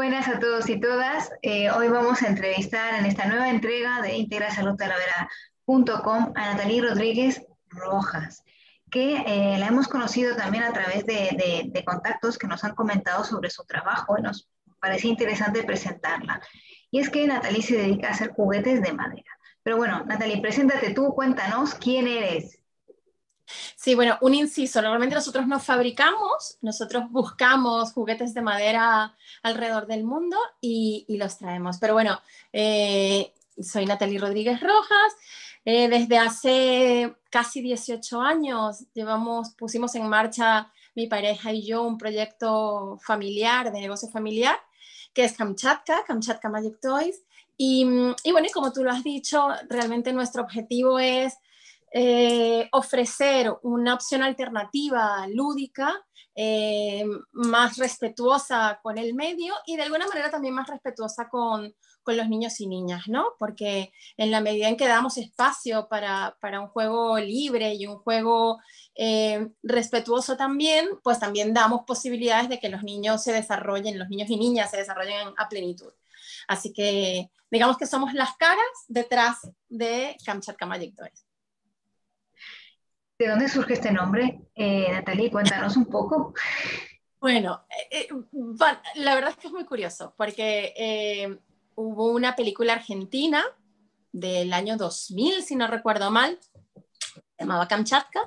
buenas a todos y todas. Hoy vamos a entrevistar en esta nueva entrega de integrasaludtalavera.com a Nathalie Rodríguez Rojas, que la hemos conocido también a través de contactos que nos han comentado sobre su trabajo y nos parece interesante presentarla. Y es que Nathalie se dedica a hacer juguetes de madera. Pero bueno, Nathalie, preséntate tú, cuéntanos quién eres. Sí, bueno, un inciso. Normalmente nosotros no fabricamos, nosotros buscamos juguetes de madera alrededor del mundo y los traemos. Pero bueno, soy Nathalie Rodríguez Rojas. Desde hace casi 18 años pusimos en marcha mi pareja y yo un proyecto familiar, de negocio familiar, que es Kamchatka Magic Toys. Y bueno, y como tú lo has dicho, realmente nuestro objetivo es ofrecer una opción alternativa lúdica, más respetuosa con el medio y de alguna manera también más respetuosa con los niños y niñas, ¿no? Porque en la medida en que damos espacio para un juego libre y un juego respetuoso también, pues también damos posibilidades de que los niños se desarrollen, los niños y niñas se desarrollen a plenitud. Así que digamos que somos las caras detrás de Kamchatka Magic Toys. ¿De dónde surge este nombre? Nathalie, cuéntanos un poco. Bueno, la verdad es que es muy curioso, porque hubo una película argentina del año 2000, si no recuerdo mal, se llamaba Kamchatka,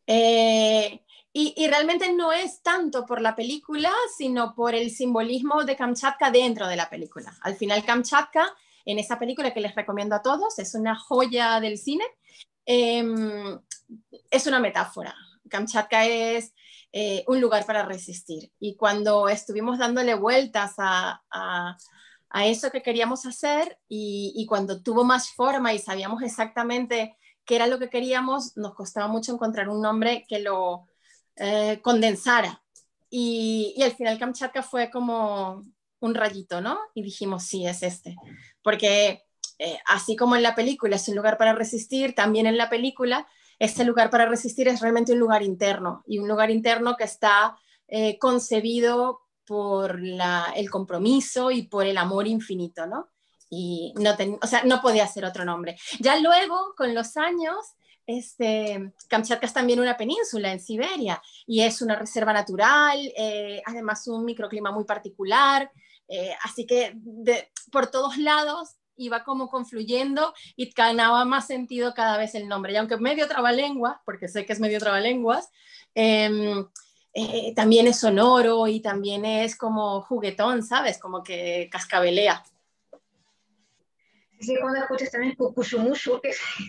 y realmente no es tanto por la película, sino por el simbolismo de Kamchatka dentro de la película. Al final, Kamchatka, en esa película que les recomiendo a todos, es una joya del cine, es una metáfora. Kamchatka es un lugar para resistir. Y cuando estuvimos dándole vueltas a eso que queríamos hacer y cuando tuvo más forma y sabíamos exactamente qué era lo que queríamos, nos costaba mucho encontrar un nombre que lo condensara. Y al final Kamchatka fue como un rayito, ¿no? Y dijimos, sí, es este. Porque así como en la película es un lugar para resistir, también en la película este lugar para resistir es realmente un lugar interno, y un lugar interno que está concebido por el compromiso y por el amor infinito, ¿no? Y no podía ser otro nombre. Ya luego, con los años, Kamchatka es también una península en Siberia y es una reserva natural, además un microclima muy particular, así que por todos lados iba como confluyendo y ganaba más sentido cada vez el nombre. Y aunque medio trabalenguas, porque sé que es medio trabalenguas, también es sonoro y también es como juguetón, ¿sabes? Como que cascabelea. Sí, cuando escuchas también Kukushumushu,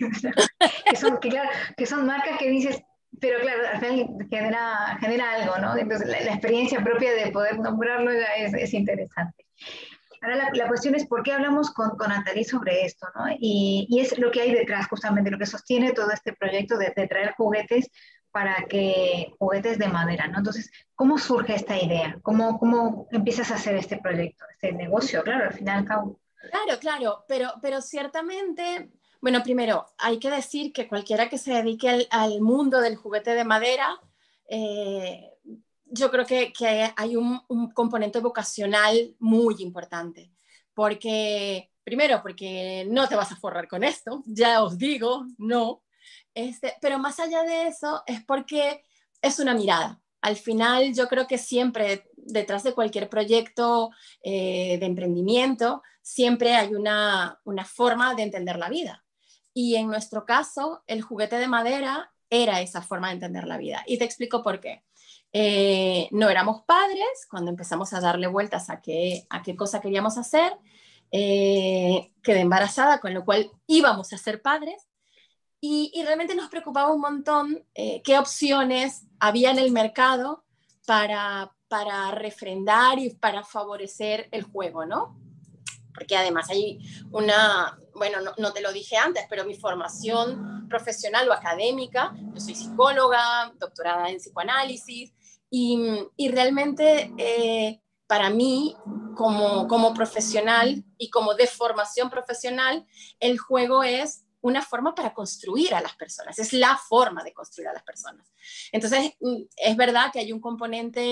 que son marcas que dices, pero claro, al final genera algo, ¿no? Entonces la experiencia propia de poder nombrarlo es interesante. Ahora la cuestión es por qué hablamos con Nathalie sobre esto, ¿no? Y es lo que hay detrás, justamente, lo que sostiene todo este proyecto de traer juguetes juguetes de madera, ¿no? Entonces, ¿cómo surge esta idea? ¿Cómo empiezas a hacer este proyecto, este negocio? Claro, al final y al cabo. Claro, pero ciertamente, bueno, primero, hay que decir que cualquiera que se dedique al mundo del juguete de madera, yo creo que hay un componente vocacional muy importante, primero, porque no te vas a forrar con esto, ya os digo, no, pero más allá de eso es porque es una mirada. Al final yo creo que siempre detrás de cualquier proyecto de emprendimiento, siempre hay una forma de entender la vida. Y en nuestro caso, el juguete de madera era esa forma de entender la vida. Y te explico por qué. No éramos padres cuando empezamos a darle vueltas a qué cosa queríamos hacer. Quedé embarazada, con lo cual íbamos a ser padres. Y realmente nos preocupaba un montón qué opciones había en el mercado para refrendar y para favorecer el juego, ¿no? Porque además hay bueno, no te lo dije antes, pero mi formación profesional o académica, yo soy psicóloga, doctorada en psicoanálisis, y realmente para mí, como profesional y como de formación profesional, el juego es una forma para construir a las personas, es la forma de construir a las personas. Entonces, es verdad que hay un componente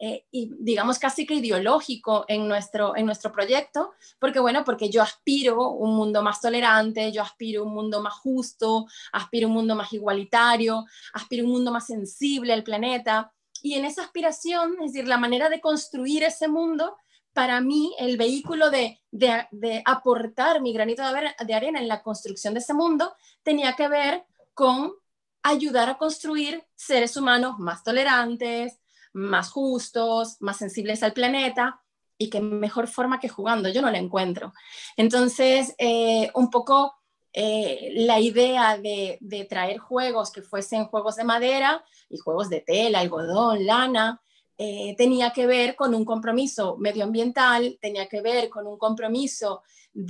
y digamos casi que ideológico en nuestro proyecto, porque bueno, porque yo aspiro a un mundo más tolerante, yo aspiro a un mundo más justo, aspiro a un mundo más igualitario, aspiro a un mundo más sensible al planeta, y en esa aspiración, es decir, la manera de construir ese mundo, para mí el vehículo de aportar mi granito de arena en la construcción de ese mundo tenía que ver con ayudar a construir seres humanos más tolerantes, más justos, más sensibles al planeta, y qué mejor forma que jugando, yo no la encuentro. Entonces, un poco la idea de traer juegos que fuesen juegos de madera y juegos de tela, algodón, lana, tenía que ver con un compromiso medioambiental, tenía que ver con un compromiso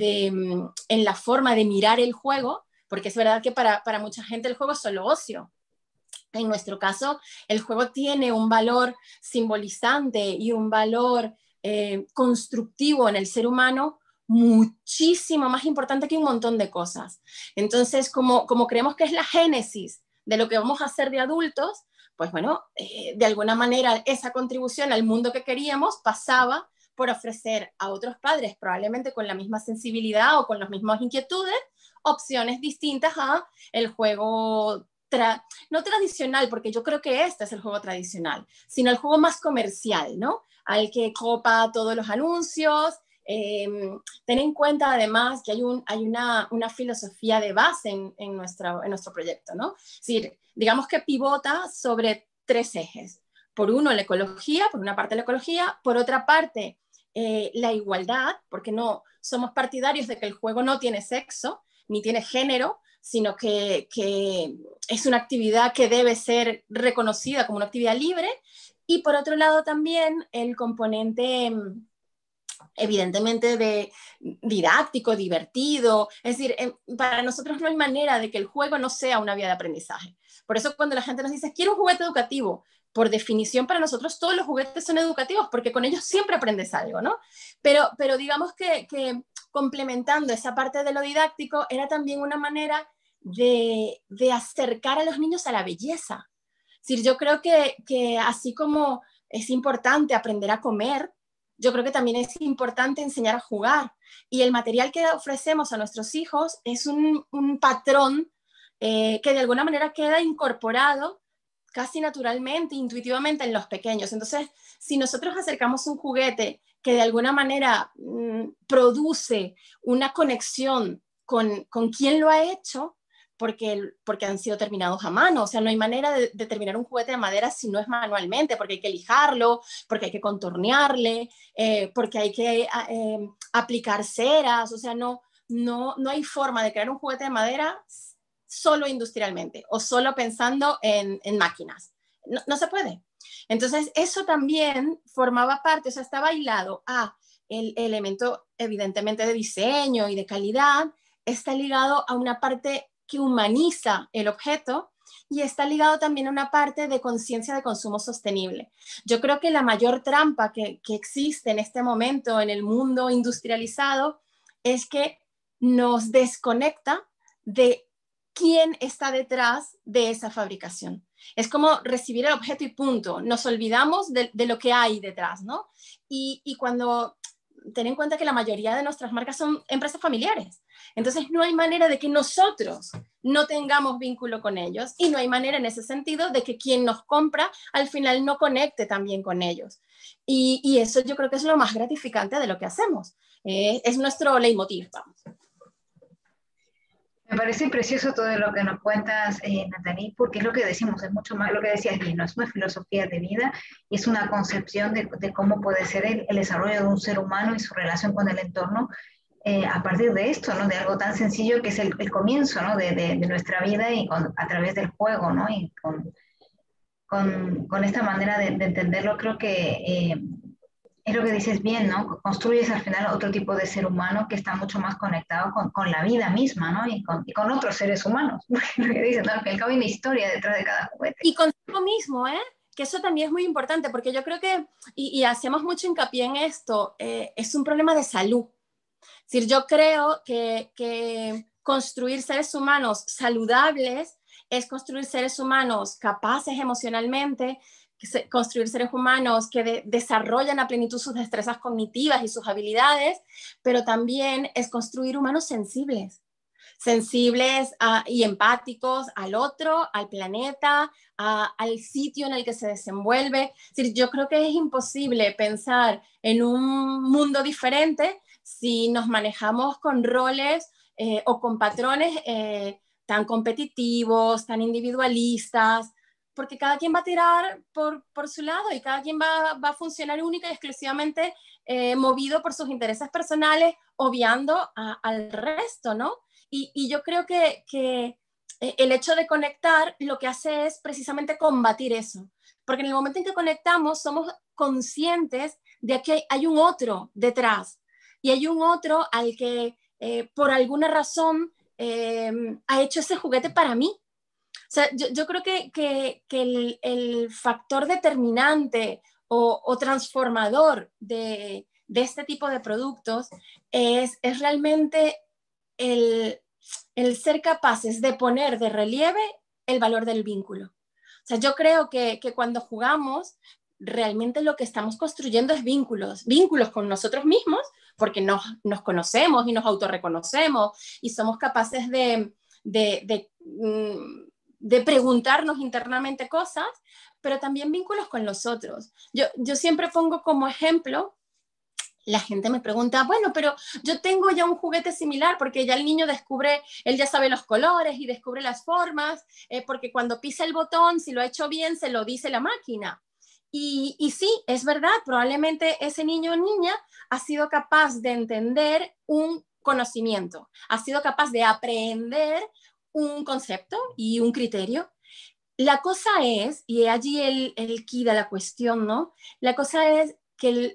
en la forma de mirar el juego, porque es verdad que para mucha gente el juego es solo ocio. En nuestro caso, el juego tiene un valor simbolizante y un valor constructivo en el ser humano muchísimo más importante que un montón de cosas. Entonces, como creemos que es la génesis de lo que vamos a hacer de adultos, pues bueno, de alguna manera esa contribución al mundo que queríamos pasaba por ofrecer a otros padres, probablemente con la misma sensibilidad o con las mismas inquietudes, opciones distintas a el juego no tradicional, porque yo creo que este es el juego tradicional, sino el juego más comercial, ¿no? Al que copa todos los anuncios. Ten en cuenta además que hay una filosofía de base en nuestro proyecto, ¿no? Es decir, digamos que pivota sobre 3 ejes. Por uno, la ecología, por una parte la ecología, por otra parte la igualdad, porque no somos partidarios de que el juego no tiene sexo, ni tiene género, sino que es una actividad que debe ser reconocida como una actividad libre, y por otro lado también el componente evidentemente didáctico, divertido, es decir, para nosotros no hay manera de que el juego no sea una vía de aprendizaje. Por eso cuando la gente nos dice, quiero un juguete educativo, por definición para nosotros todos los juguetes son educativos, porque con ellos siempre aprendes algo, ¿no? Pero digamos que complementando esa parte de lo didáctico, era también una manera de acercar a los niños a la belleza. Es decir, yo creo que así como es importante aprender a comer, yo creo que también es importante enseñar a jugar. Y el material que ofrecemos a nuestros hijos es un patrón que de alguna manera queda incorporado casi naturalmente, intuitivamente en los pequeños. Entonces, si nosotros acercamos un juguete que de alguna manera produce una conexión con quien lo ha hecho, porque han sido terminados a mano. O sea, no hay manera de terminar un juguete de madera si no es manualmente, porque hay que lijarlo, porque hay que contornearle, porque hay que aplicar ceras. O sea, no hay forma de crear un juguete de madera solo industrialmente o solo pensando en máquinas. No se puede. Entonces, eso también formaba parte, o sea, está bailado a el elemento evidentemente de diseño y de calidad, está ligado a una parte que humaniza el objeto y está ligado también a una parte de conciencia de consumo sostenible. Yo creo que la mayor trampa que existe en este momento en el mundo industrializado es que nos desconecta de quién está detrás de esa fabricación. Es como recibir el objeto y punto. Nos olvidamos de lo que hay detrás, ¿no? Y cuando ten en cuenta que la mayoría de nuestras marcas son empresas familiares. Entonces no hay manera de que nosotros no tengamos vínculo con ellos y no hay manera en ese sentido de que quien nos compra al final no conecte también con ellos. Y eso yo creo que es lo más gratificante de lo que hacemos. Es nuestro leitmotiv, vamos. Me parece precioso todo lo que nos cuentas, Natalie, porque es lo que decimos, es mucho más lo que decías, Lino, es una filosofía de vida y es una concepción de cómo puede ser el desarrollo de un ser humano y su relación con el entorno a partir de esto, ¿no? De algo tan sencillo que es el comienzo, ¿no? de nuestra vida y a través del juego, ¿no? Y con esta manera de entenderlo, creo que es lo que dices bien, ¿no? Construyes al final otro tipo de ser humano que está mucho más conectado con la vida misma, ¿no? Y con otros seres humanos. Lo que dices, ¿no? Al fin y al cabo hay una historia detrás de cada juguete. Y contigo mismo, ¿eh? Que eso también es muy importante, porque yo creo que, y hacemos mucho hincapié en esto, es un problema de salud. Es decir, yo creo que construir seres humanos saludables es construir seres humanos capaces emocionalmente, construir seres humanos que desarrollan a plenitud sus destrezas cognitivas y sus habilidades, pero también es construir humanos sensibles y empáticos al otro, al planeta, al sitio en el que se desenvuelve. Es decir, yo creo que es imposible pensar en un mundo diferente si nos manejamos con roles o con patrones tan competitivos, tan individualistas, porque cada quien va a tirar por su lado y cada quien va a funcionar única y exclusivamente movido por sus intereses personales, obviando al resto, ¿no? Y yo creo que el hecho de conectar lo que hace es precisamente combatir eso, porque en el momento en que conectamos somos conscientes de que hay un otro detrás y hay un otro al que por alguna razón ha hecho ese juguete para mí. O sea, yo creo que el factor determinante o transformador de este tipo de productos es realmente el ser capaces de poner de relieve el valor del vínculo. O sea, yo creo que cuando jugamos, realmente lo que estamos construyendo es vínculos con nosotros mismos, porque nos conocemos y nos autorreconocemos y somos capaces de preguntarnos internamente cosas, pero también vínculos con los otros. Yo siempre pongo como ejemplo, la gente me pregunta, bueno, pero yo tengo ya un juguete similar porque ya el niño él ya sabe los colores y descubre las formas, porque cuando pisa el botón, si lo ha hecho bien, se lo dice la máquina. Y sí, es verdad, probablemente ese niño o niña ha sido capaz de entender un conocimiento, ha sido capaz de aprender un concepto y un criterio. La cosa es, y allí el quid de la cuestión, ¿no? La cosa es que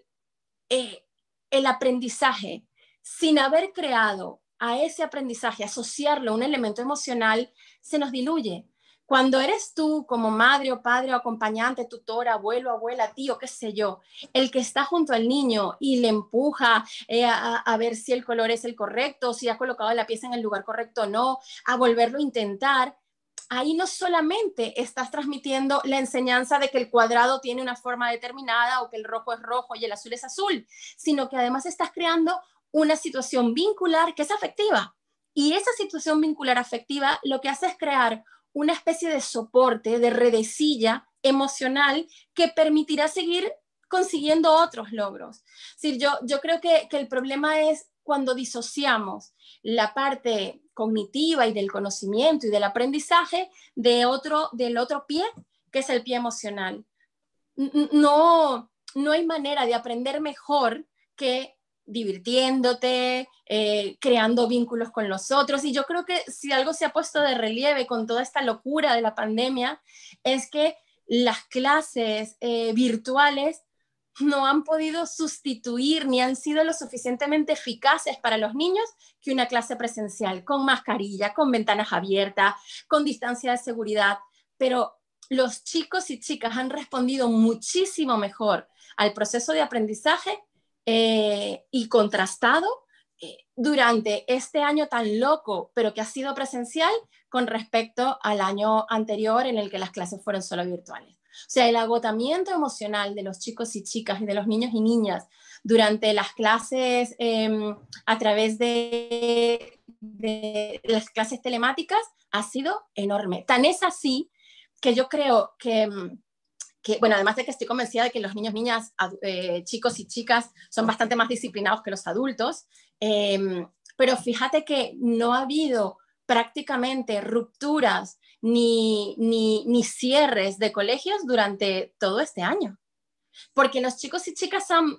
el aprendizaje, sin haber creado a ese aprendizaje, asociarlo a un elemento emocional, se nos diluye. Cuando eres tú como madre o padre o acompañante, tutor, abuelo, abuela, tío, qué sé yo, el que está junto al niño y le empuja a ver si el color es el correcto, si ha colocado la pieza en el lugar correcto o no, a volverlo a intentar, ahí no solamente estás transmitiendo la enseñanza de que el cuadrado tiene una forma determinada o que el rojo es rojo y el azul es azul, sino que además estás creando una situación vincular que es afectiva. Y esa situación vincular afectiva lo que hace es crear una especie de soporte, de redecilla emocional que permitirá seguir consiguiendo otros logros. Es decir, yo creo que el problema es cuando disociamos la parte cognitiva y del conocimiento y del aprendizaje del otro pie, que es el pie emocional. No hay manera de aprender mejor que divirtiéndote, creando vínculos con los otros. Y yo creo que si algo se ha puesto de relieve con toda esta locura de la pandemia, es que las clases virtuales no han podido sustituir ni han sido lo suficientemente eficaces para los niños que una clase presencial, con mascarilla, con ventanas abiertas, con distancia de seguridad. Pero los chicos y chicas han respondido muchísimo mejor al proceso de aprendizaje y contrastado durante este año tan loco, pero que ha sido presencial, con respecto al año anterior en el que las clases fueron solo virtuales. O sea, el agotamiento emocional de los chicos y chicas y de los niños y niñas durante las clases a través de las clases telemáticas ha sido enorme. Tan es así que yo creo que bueno, además de que estoy convencida de que los niños, niñas, chicos y chicas son bastante más disciplinados que los adultos, pero fíjate que no ha habido prácticamente rupturas ni cierres de colegios durante todo este año, porque los chicos y chicas han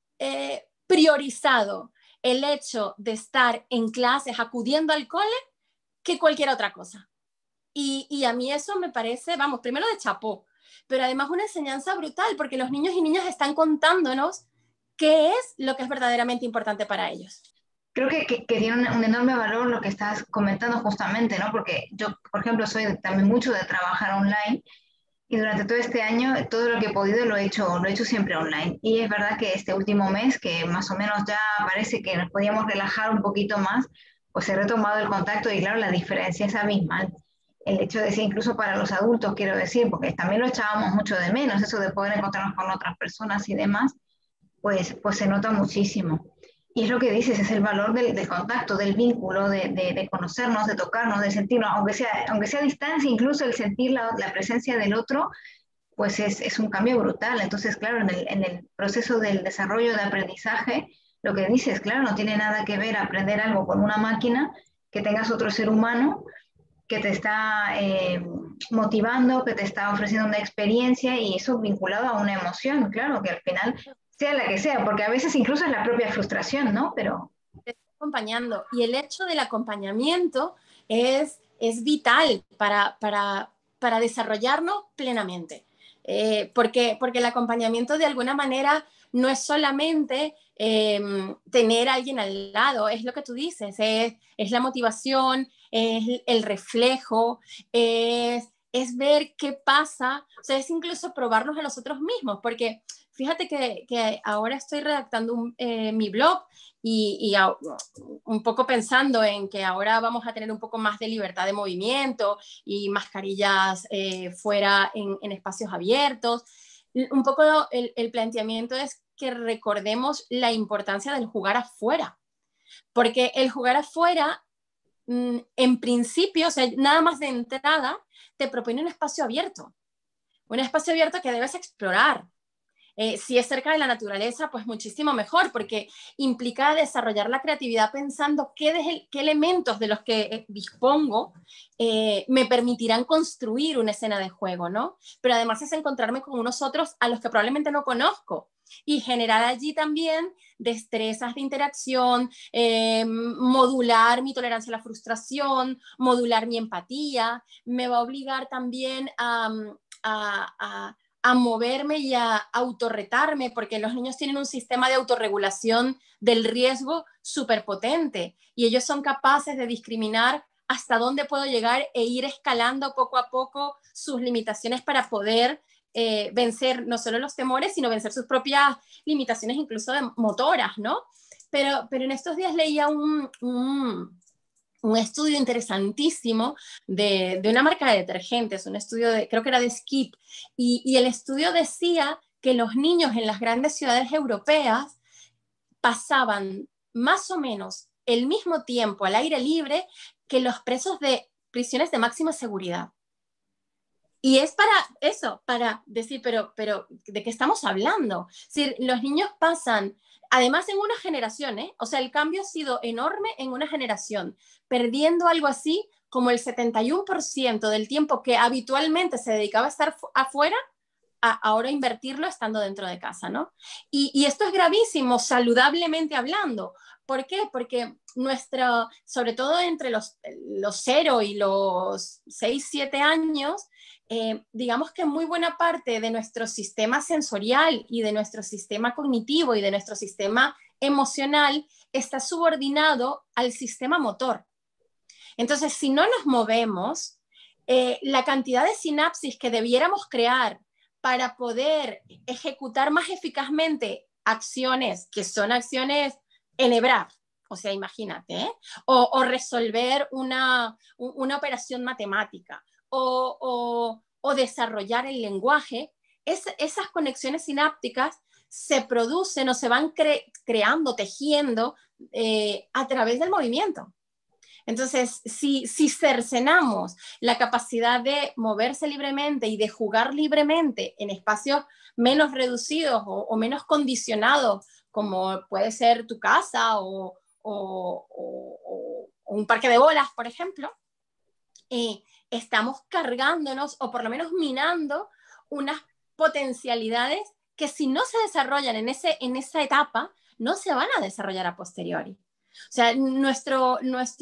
priorizado el hecho de estar en clases, acudiendo al cole, que cualquier otra cosa. Y a mí eso me parece, vamos, primero de chapó, pero además una enseñanza brutal, porque los niños y niñas están contándonos qué es lo que es verdaderamente importante para ellos. Creo que tiene un enorme valor lo que estás comentando justamente, ¿no? Porque yo, por ejemplo, soy también mucho de trabajar online y durante todo este año todo lo que he podido lo he hecho siempre online. Y es verdad que este último mes, que más o menos ya parece que nos podíamos relajar un poquito más, pues he retomado el contacto y claro, la diferencia es abismal. el hecho de ser incluso para los adultos, quiero decir, porque también lo echábamos mucho de menos, eso de poder encontrarnos con otras personas y demás, pues se nota muchísimo. Y es lo que dices, es el valor del contacto, del vínculo, de conocernos, de tocarnos, de sentirnos, aunque sea a distancia, incluso el sentir la presencia del otro, pues es un cambio brutal. Entonces, claro, en el proceso del desarrollo de aprendizaje, lo que dices, claro, no tiene nada que ver aprender algo con una máquina, que tengas otro ser humano que te está motivando, que te está ofreciendo una experiencia y eso vinculado a una emoción, claro, que al final sea la que sea, porque a veces incluso es la propia frustración, ¿no? Pero... Te está acompañando. Y el hecho del acompañamiento es vital para desarrollarnos plenamente. Porque el acompañamiento de alguna manera no es solamente tener a alguien al lado, es lo que tú dices, es la motivación, es el reflejo, es ver qué pasa, o sea, es incluso probarnos a nosotros mismos, porque fíjate que ahora estoy redactando mi blog y un poco pensando en que ahora vamos a tener un poco más de libertad de movimiento y mascarillas fuera en espacios abiertos. Un poco el planteamiento es que recordemos la importancia del jugar afuera, porque el jugar afuera, en principio, o sea, nada más de entrada, te propone un espacio abierto que debes explorar. Si es cerca de la naturaleza, pues muchísimo mejor, porque implica desarrollar la creatividad pensando qué elementos de los que dispongo me permitirán construir una escena de juego, ¿no? Pero además es encontrarme con unos otros a los que probablemente no conozco y generar allí también destrezas de interacción, modular mi tolerancia a la frustración, modular mi empatía, me va a obligar también a moverme y a autorretarme, porque los niños tienen un sistema de autorregulación del riesgo súper potente y ellos son capaces de discriminar hasta dónde puedo llegar e ir escalando poco a poco sus limitaciones para poder vencer no solo los temores, sino vencer sus propias limitaciones incluso motoras, ¿no? Pero en estos días leía un estudio interesantísimo de una marca de detergentes, un estudio creo que era de Skip, y el estudio decía que los niños en las grandes ciudades europeas pasaban más o menos el mismo tiempo al aire libre que los presos de prisiones de máxima seguridad. Y es para eso, para decir, pero ¿de qué estamos hablando? Es decir, los niños pasan, además en una generación, o sea, el cambio ha sido enorme en una generación, perdiendo algo así como el 71% del tiempo que habitualmente se dedicaba a estar afuera, a ahora invertirlo estando dentro de casa, ¿no? Y esto es gravísimo, saludablemente hablando. ¿Por qué? Porque sobre todo entre los 0 y los 6, 7 años, digamos que muy buena parte de nuestro sistema sensorial y de nuestro sistema cognitivo y de nuestro sistema emocional está subordinado al sistema motor. Entonces, si no nos movemos, la cantidad de sinapsis que debiéramos crear para poder ejecutar más eficazmente acciones que son acciones enhebrar, o sea, imagínate, o resolver una operación matemática, o desarrollar el lenguaje, esas conexiones sinápticas se producen o se van creando, tejiendo a través del movimiento. Entonces, si cercenamos la capacidad de moverse libremente y de jugar libremente en espacios menos reducidos o menos condicionados, como puede ser tu casa o un parque de bolas, por ejemplo, estamos cargándonos o por lo menos minando unas potencialidades que si no se desarrollan en esa etapa, no se van a desarrollar a posteriori. O sea, nuestro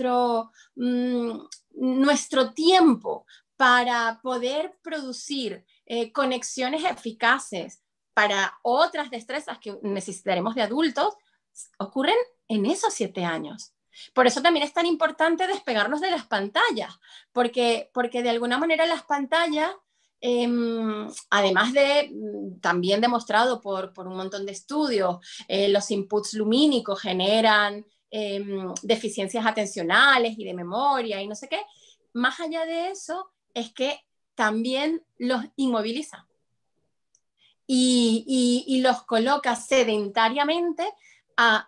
tiempo para poder producir conexiones eficaces para otras destrezas que necesitaremos de adultos ocurren en esos 7 años. Por eso también es tan importante despegarnos de las pantallas, porque de alguna manera las pantallas, además de también demostrado por un montón de estudios, los inputs lumínicos generan deficiencias atencionales y de memoria y no sé qué, más allá de eso, es que también los inmoviliza y los coloca sedentariamente a,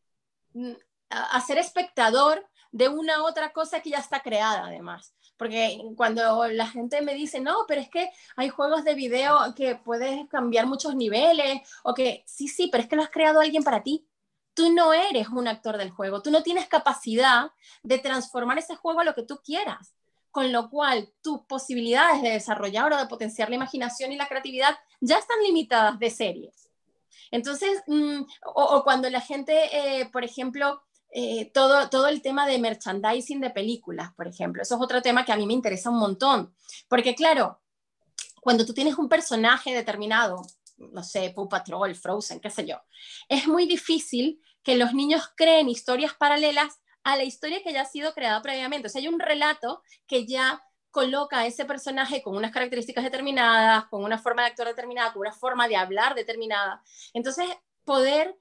a ser espectador de una otra cosa que ya está creada además. Porque cuando la gente me dice, no, pero es que hay juegos de video que puedes cambiar muchos niveles, o que sí, pero es que lo has creado alguien para ti. Tú no eres un actor del juego, tú no tienes capacidad de transformar ese juego a lo que tú quieras. Con lo cual, tus posibilidades de desarrollar o de potenciar la imaginación y la creatividad ya están limitadas de series. Entonces, o cuando la gente, por ejemplo, todo el tema de merchandising de películas, por ejemplo, eso es otro tema que a mí me interesa un montón, porque claro, cuando tú tienes un personaje determinado, no sé, Paw Patrol, Frozen, qué sé yo, es muy difícil que los niños creen historias paralelas a la historia que ya ha sido creada previamente. O sea, hay un relato que ya coloca a ese personaje con unas características determinadas, con una forma de actuar determinada, con una forma de hablar determinada. Entonces, poder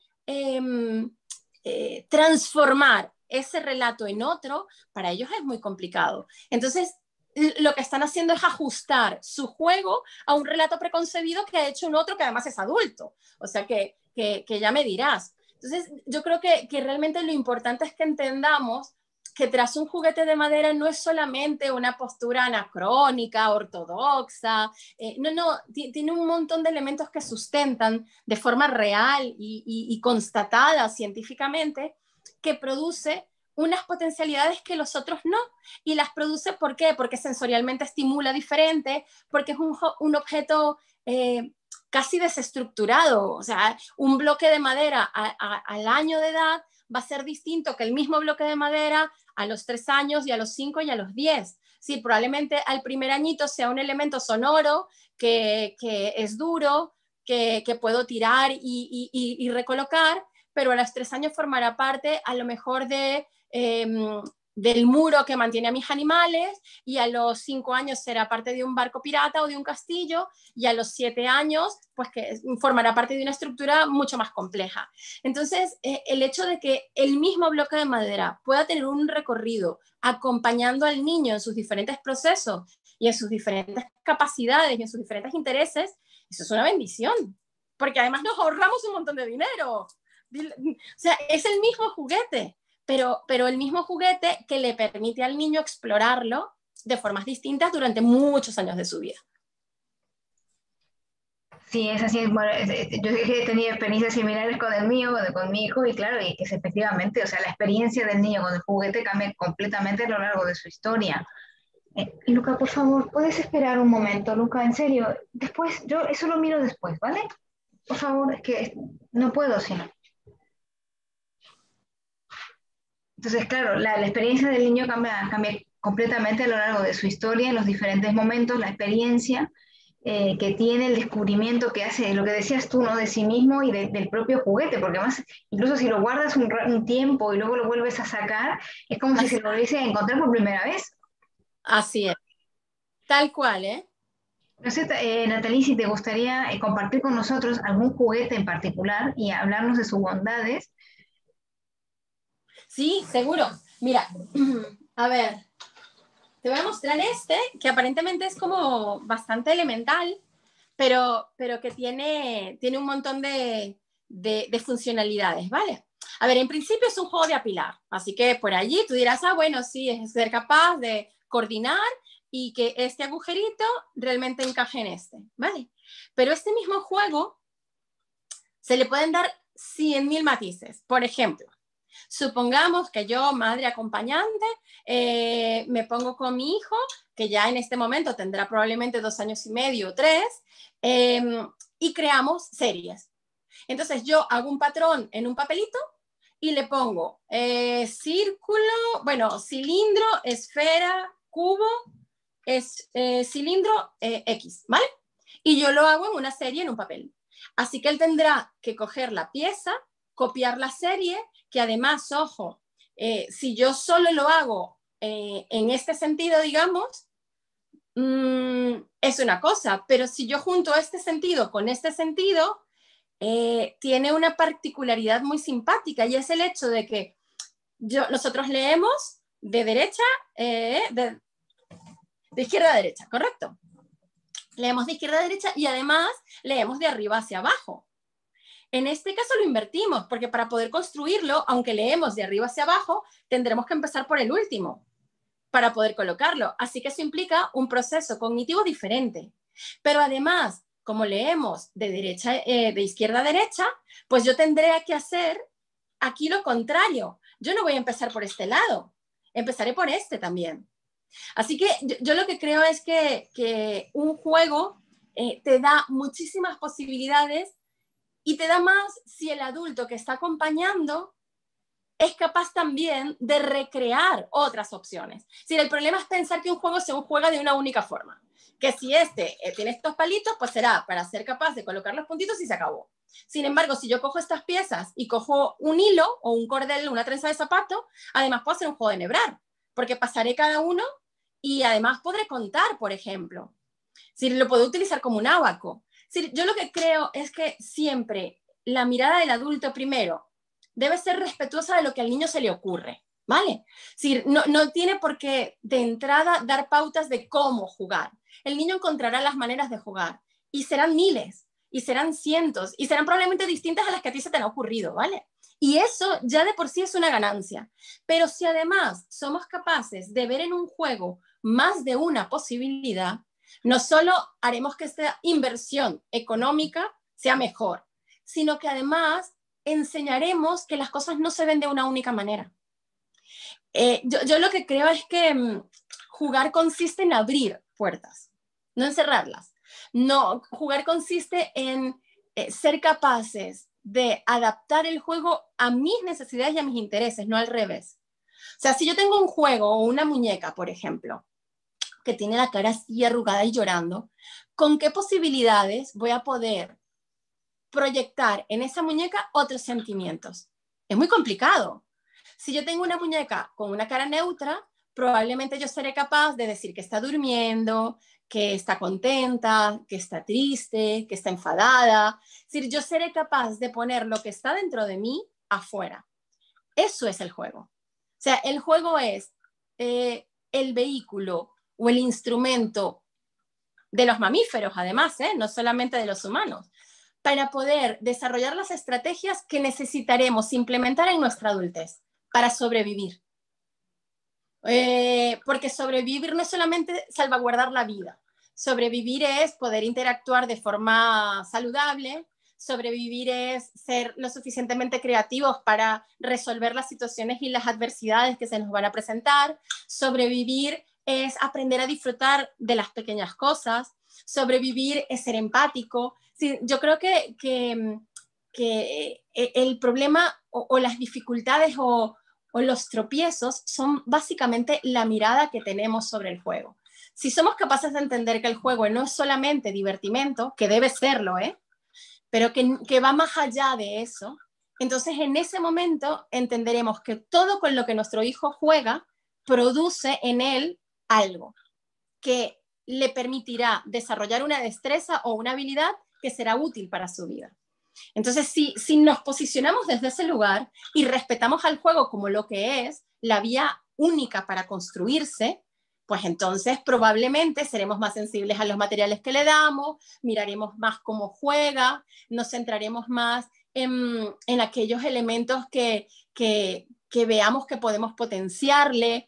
transformar ese relato en otro, para ellos es muy complicado. Entonces, lo que están haciendo es ajustar su juego a un relato preconcebido que ha hecho un otro que además es adulto. O sea, que ya me dirás. Entonces, yo creo que realmente lo importante es que entendamos que tras un juguete de madera no es solamente una postura anacrónica, ortodoxa, no, tiene un montón de elementos que sustentan de forma real y constatada científicamente, que produce unas potencialidades que los otros no. Y las produce, ¿por qué? Porque sensorialmente estimula diferente, porque es un objeto casi desestructurado. O sea, un bloque de madera al año de edad va a ser distinto que el mismo bloque de madera a los 3 años y a los 5 y a los 10. Sí, probablemente al primer añito sea un elemento sonoro que es duro, que puedo tirar y recolocar, pero a los 3 años formará parte a lo mejor del muro que mantiene a mis animales, y a los 5 años será parte de un barco pirata o de un castillo, y a los 7 años pues que formará parte de una estructura mucho más compleja. Entonces, el hecho de que el mismo bloque de madera pueda tener un recorrido acompañando al niño en sus diferentes procesos y en sus diferentes capacidades y en sus diferentes intereses, eso es una bendición, porque además nos ahorramos un montón de dinero. O sea, es el mismo juguete, pero el mismo juguete que le permite al niño explorarlo de formas distintas durante muchos años de su vida. Sí, es así. Bueno, yo he tenido experiencias similares con el mío, con mi hijo, y claro, y es efectivamente, o sea, la experiencia del niño con el juguete cambia completamente a lo largo de su historia. Luca, por favor, ¿puedes esperar un momento, Luca? En serio, después, yo eso lo miro después, ¿vale? Por favor, es que no puedo, si no. Entonces, claro, la experiencia del niño cambia completamente a lo largo de su historia, en los diferentes momentos, la experiencia que tiene, el descubrimiento que hace, lo que decías tú, ¿no? De sí mismo y del propio juguete, porque además, incluso si lo guardas un tiempo y luego lo vuelves a sacar, es como si se lo volviese a encontrar por primera vez. Así es, tal cual, ¿eh? No sé, Natalie, si te gustaría compartir con nosotros algún juguete en particular y hablarnos de sus bondades. Sí, seguro. Mira, a ver, te voy a mostrar este, que aparentemente es como bastante elemental, pero que tiene un montón de funcionalidades, ¿vale? A ver, en principio es un juego de apilar, así que por allí tú dirás, bueno, sí, es ser capaz de coordinar y que este agujerito realmente encaje en este, ¿vale? Pero este mismo juego se le pueden dar 100.000 matices. Por ejemplo, supongamos que yo, madre acompañante, me pongo con mi hijo, que ya en este momento tendrá probablemente 2 años y medio o 3, y creamos series. Entonces yo hago un patrón en un papelito y le pongo círculo, bueno, cilindro, esfera, cubo, cilindro, X, ¿vale? Y yo lo hago en una serie en un papel. Así que él tendrá que coger la pieza, copiar la serie, que además, ojo, si yo solo lo hago en este sentido, digamos, es una cosa, pero si yo junto este sentido con este sentido, tiene una particularidad muy simpática, y es el hecho de que nosotros leemos de derecha, de izquierda a derecha, ¿correcto? Leemos de izquierda a derecha y además leemos de arriba hacia abajo. En este caso lo invertimos, porque para poder construirlo, aunque leemos de arriba hacia abajo, tendremos que empezar por el último para poder colocarlo. Así que eso implica un proceso cognitivo diferente. Pero además, como leemos de izquierda a derecha, pues yo tendré que hacer aquí lo contrario. Yo no voy a empezar por este lado, empezaré por este también. Así que yo lo que creo es que un juego te da muchísimas posibilidades y te da más si el adulto que está acompañando es capaz también de recrear otras opciones. Si el problema es pensar que un juego se juega de una única forma, que si tiene estos palitos, pues será para ser capaz de colocar los puntitos y se acabó. Sin embargo, si yo cojo estas piezas y cojo un hilo o un cordel, una trenza de zapato, además puedo hacer un juego de enhebrar, porque pasaré cada uno y además podré contar, por ejemplo. Si lo puedo utilizar como un ábaco. Si yo lo que creo es que siempre la mirada del adulto primero debe ser respetuosa de lo que al niño se le ocurre, ¿vale? Si no tiene por qué de entrada dar pautas de cómo jugar. El niño encontrará las maneras de jugar y serán miles, y serán cientos, y serán probablemente distintas a las que a ti se te han ocurrido, ¿vale? Y eso ya de por sí es una ganancia. Pero si además somos capaces de ver en un juego más de una posibilidad, no solo haremos que esta inversión económica sea mejor, sino que además enseñaremos que las cosas no se ven de una única manera. Yo lo que creo es que jugar consiste en abrir puertas, no en cerrarlas. No, jugar consiste en ser capaces de adaptar el juego a mis necesidades y a mis intereses, no al revés. O sea, si yo tengo un juego o una muñeca, por ejemplo, que tiene la cara así arrugada y llorando, ¿con qué posibilidades voy a poder proyectar en esa muñeca otros sentimientos? Es muy complicado. Si yo tengo una muñeca con una cara neutra, probablemente yo seré capaz de decir que está durmiendo, que está contenta, que está triste, que está enfadada. Es decir, yo seré capaz de poner lo que está dentro de mí afuera. Eso es el juego. O sea, el juego es el vehículo o el instrumento de los mamíferos, además, no solamente de los humanos, para poder desarrollar las estrategias que necesitaremos implementar en nuestra adultez para sobrevivir. Porque sobrevivir no es solamente salvaguardar la vida. Sobrevivir es poder interactuar de forma saludable. Sobrevivir es ser lo suficientemente creativos para resolver las situaciones y las adversidades que se nos van a presentar. Sobrevivir es aprender a disfrutar de las pequeñas cosas. Sobrevivir es ser empático. Sí, yo creo que el problema o las dificultades o los tropiezos son básicamente la mirada que tenemos sobre el juego. Si somos capaces de entender que el juego no es solamente divertimento, que debe serlo, pero que va más allá de eso, entonces en ese momento entenderemos que todo con lo que nuestro hijo juega produce en él algo que le permitirá desarrollar una destreza o una habilidad que será útil para su vida. Entonces, si nos posicionamos desde ese lugar y respetamos al juego como lo que es, la vía única para construirse, pues entonces probablemente seremos más sensibles a los materiales que le damos, miraremos más cómo juega, nos centraremos más en aquellos elementos que veamos que podemos potenciarle.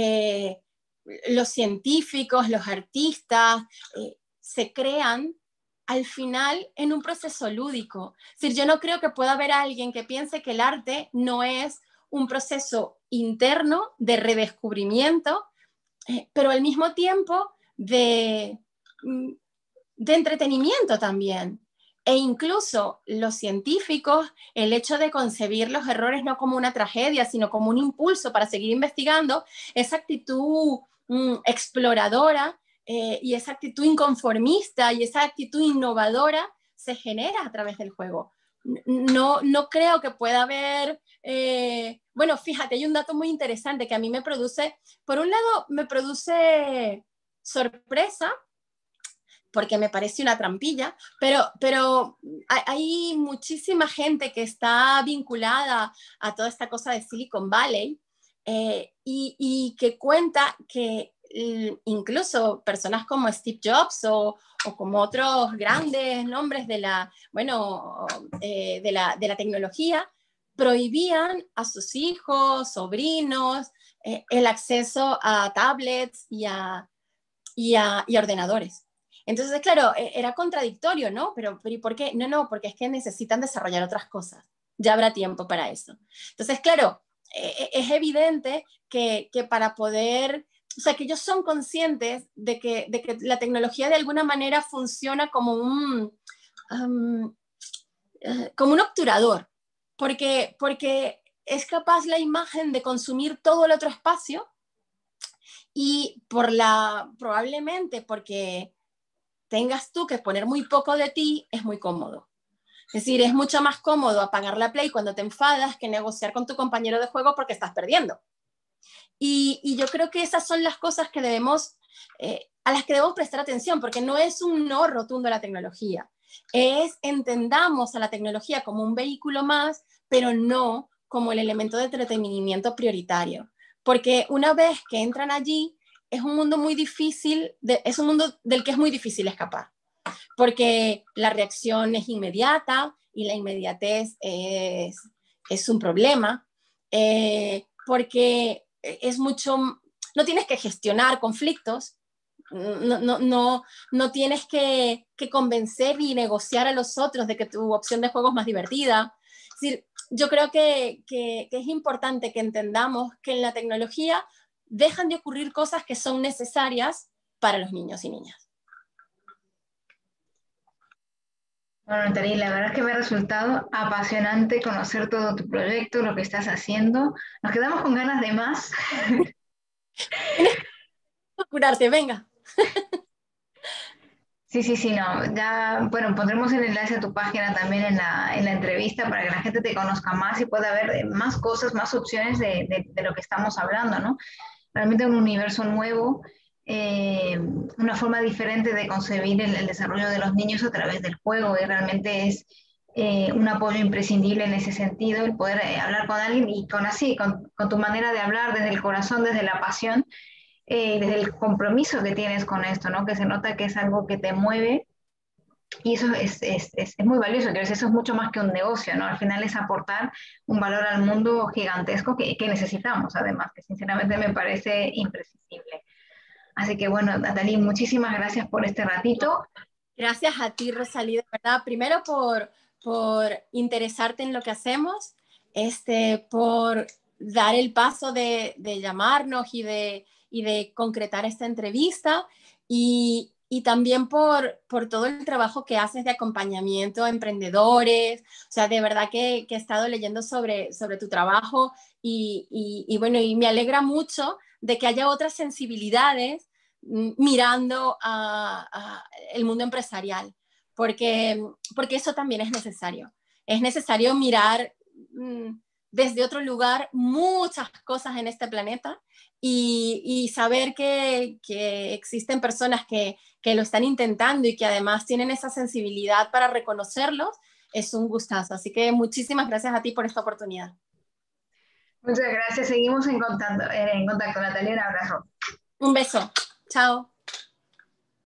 Los científicos, los artistas, se crean al final en un proceso lúdico. Es decir, yo no creo que pueda haber alguien que piense que el arte no es un proceso interno de redescubrimiento, pero al mismo tiempo de entretenimiento también. E incluso los científicos, el hecho de concebir los errores no como una tragedia, sino como un impulso para seguir investigando, esa actitud exploradora, y esa actitud inconformista y esa actitud innovadora se genera a través del juego. No creo que pueda haber... bueno, fíjate, hay un dato muy interesante que a mí me produce, por un lado, me produce sorpresa, porque me parece una trampilla, pero hay muchísima gente que está vinculada a toda esta cosa de Silicon Valley, y que cuenta que incluso personas como Steve Jobs o como otros grandes nombres de la, bueno, de la tecnología, prohibían a sus hijos, sobrinos, el acceso a tablets y a ordenadores. Entonces, claro, era contradictorio, ¿no? Pero ¿y por qué? No, porque es que necesitan desarrollar otras cosas. Ya habrá tiempo para eso. Entonces, claro, es evidente que para poder, o sea, que ellos son conscientes de que la tecnología de alguna manera funciona como como un obturador, porque es capaz la imagen de consumir todo el otro espacio y probablemente porque tengas tú que poner muy poco de ti, es muy cómodo. Es decir, es mucho más cómodo apagar la Play cuando te enfadas que negociar con tu compañero de juego porque estás perdiendo. Y yo creo que esas son las cosas que a las que debemos prestar atención, porque no es un no rotundo a la tecnología. Entendamos a la tecnología como un vehículo más, pero no como el elemento de entretenimiento prioritario. Porque una vez que entran allí, es un mundo muy difícil, es un mundo del que es muy difícil escapar. Porque la reacción es inmediata y la inmediatez es un problema. Porque es mucho, no tienes que gestionar conflictos, no tienes que convencer y negociar a los otros de que tu opción de juego es más divertida. Es decir, yo creo que es importante que entendamos que en la tecnología dejan de ocurrir cosas que son necesarias para los niños y niñas. Bueno, Natalie, la verdad es que me ha resultado apasionante conocer todo tu proyecto, lo que estás haciendo. Nos quedamos con ganas de más. Curarte, venga. Sí, no, ya, bueno, pondremos el enlace a tu página también en la entrevista para que la gente te conozca más y pueda ver más cosas, más opciones de lo que estamos hablando, ¿no? Realmente un universo nuevo, una forma diferente de concebir el desarrollo de los niños a través del juego y realmente es un apoyo imprescindible en ese sentido, el poder hablar con alguien y con tu manera de hablar desde el corazón, desde la pasión, desde el compromiso que tienes con esto, ¿no? Que se nota que es algo que te mueve y eso es muy valioso, quiero decir, eso es mucho más que un negocio, ¿no? Al final es aportar un valor al mundo gigantesco que necesitamos, además, que sinceramente me parece imprescindible. Así que bueno, Natalie, muchísimas gracias por este ratito. Gracias a ti, Rosalía, de verdad, primero por interesarte en lo que hacemos, por dar el paso de llamarnos y de concretar esta entrevista y también por todo el trabajo que haces de acompañamiento a emprendedores. O sea, de verdad que he estado leyendo sobre tu trabajo y bueno, y me alegra mucho de que haya otras sensibilidades mirando a el mundo empresarial, porque eso también es necesario. Es necesario mirar desde otro lugar muchas cosas en este planeta y saber que existen personas que lo están intentando y que además tienen esa sensibilidad para reconocerlos, es un gustazo. Así que muchísimas gracias a ti por esta oportunidad. Muchas gracias. Seguimos en contacto, Natalia. Un abrazo. Un beso. Chao.